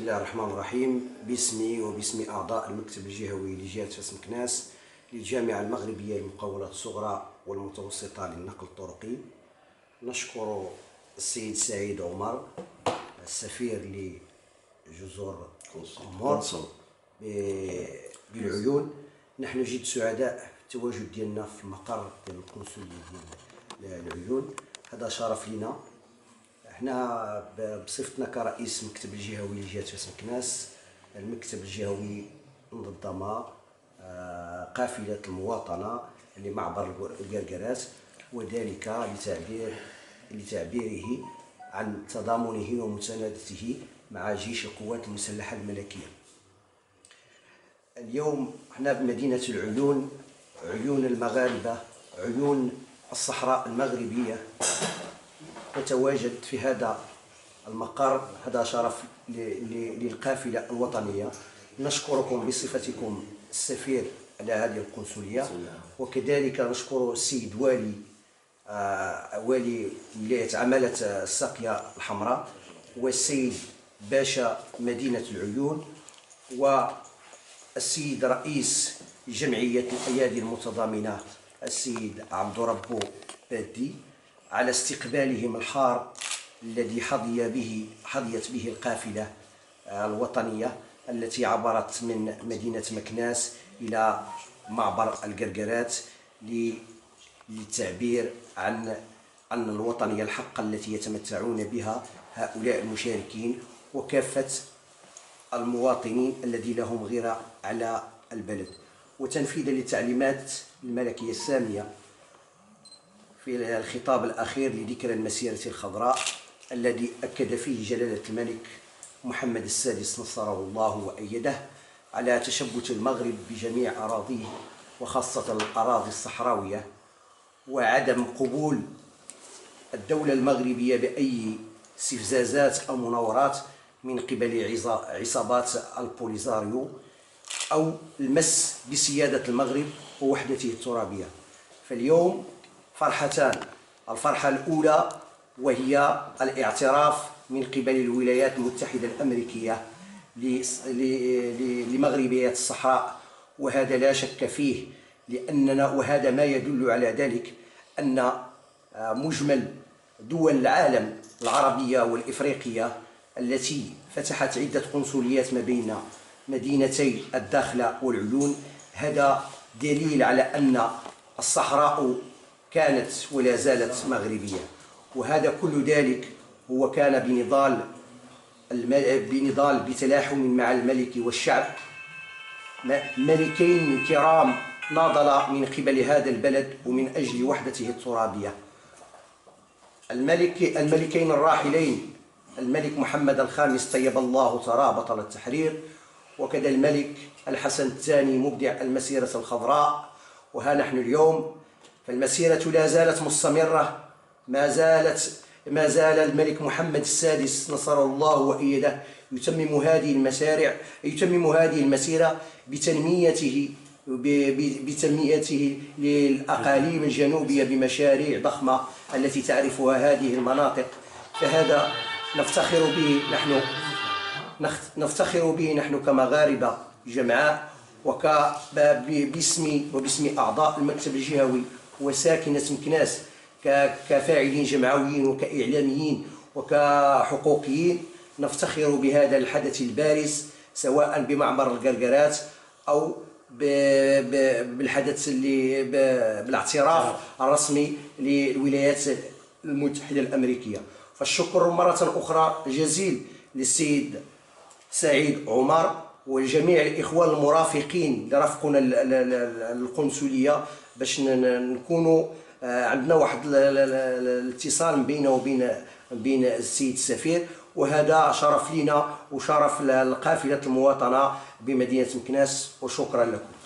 الله الرحمن الرحيم. باسمي وباسم أعضاء المكتب الجهوي لجهة فاس مكناس للجامعة المغربية للمقاولات الصغرى والمتوسطة للنقل الطرقي، نشكر السيد سعيد عمر السفير لجزر قمر بالعيون. نحن جد سعداء بالتواجد ديالنا في المقر ديال القنصلية ديال العيون، هذا شرف لنا. احنا بصفتنا كرئيس مكتب الجهوي لجهة فاس مكناس، المكتب الجهوي نظم قافلة المواطنة لمعبر القرقرات، وذلك لتعبيره عن تضامنه ومساندته مع جيش القوات المسلحة الملكية. اليوم احنا بمدينة العيون، عيون المغاربة، عيون الصحراء المغربية، نتواجد في هذا المقر. هذا شرف للقافلة الوطنية. نشكركم بصفتكم السفير على هذه القنصلية، وكذلك نشكر السيد والي ولاية عمالة الساقية الحمراء، والسيد باشا مدينة العيون، والسيد رئيس جمعية الأيادي المتضامنة السيد عبد ربو بادي على استقبالهم الحار الذي حظيت به القافلة الوطنية التي عبرت من مدينة مكناس إلى معبر القرقرات للتعبير عن الوطنية الحقة التي يتمتعون بها هؤلاء المشاركين وكافة المواطنين الذي لهم غيرة على البلد، وتنفيذا للتعليمات الملكية السامية في الخطاب الأخير لذكرى المسيرة الخضراء الذي أكد فيه جلالة الملك محمد السادس نصره الله وأيده على تشبث المغرب بجميع أراضيه وخاصة الأراضي الصحراوية، وعدم قبول الدولة المغربية بأي استفزازات أو مناورات من قبل عصابات البوليزاريو أو المس بسيادة المغرب ووحدته الترابية. فاليوم فرحتان، الفرحة الأولى وهي الاعتراف من قبل الولايات المتحدة الأمريكية لمغربية الصحراء، وهذا لا شك فيه، وهذا ما يدل على ذلك أن مجمل دول العالم العربية والإفريقية التي فتحت عدة قنصليات ما بين مدينتي الداخلة والعيون، هذا دليل على أن الصحراء كانت ولا زالت مغربية. وهذا كل ذلك هو كان بنضال بتلاحم مع الملك والشعب، ملكين كرام ناضلا من قبل هذا البلد ومن أجل وحدته الترابية. الملكين الراحلين، الملك محمد الخامس طيب الله ثراه بطل التحرير، وكذا الملك الحسن الثاني مبدع المسيرة الخضراء. وها نحن اليوم فالمسيرة لا زالت مستمرة، ما زال الملك محمد السادس نصر الله وأيده يتمم هذه المسيرة بتنميته للأقاليم الجنوبية بمشاريع ضخمة التي تعرفها هذه المناطق. فهذا نفتخر به نحن كمغاربة جمعاء، وباسم أعضاء المكتب الجهوي وساكنة مكناس كفاعلين جمعويين وكإعلاميين وكحقوقيين، نفتخر بهذا الحدث البارز سواء بمعبر القرقرات أو بالحدث بالاعتراف الرسمي للولايات المتحدة الأمريكية. فالشكر مرة أخرى جزيل للسيد سعيد عمر وجميع الإخوان المرافقين لرفقنا القنصلية، باش نكونوا عندنا واحد الاتصال بينه وبين السيد السفير، وهذا شرف لنا وشرف لقافلة المواطنة بمدينة مكناس، وشكرا لكم.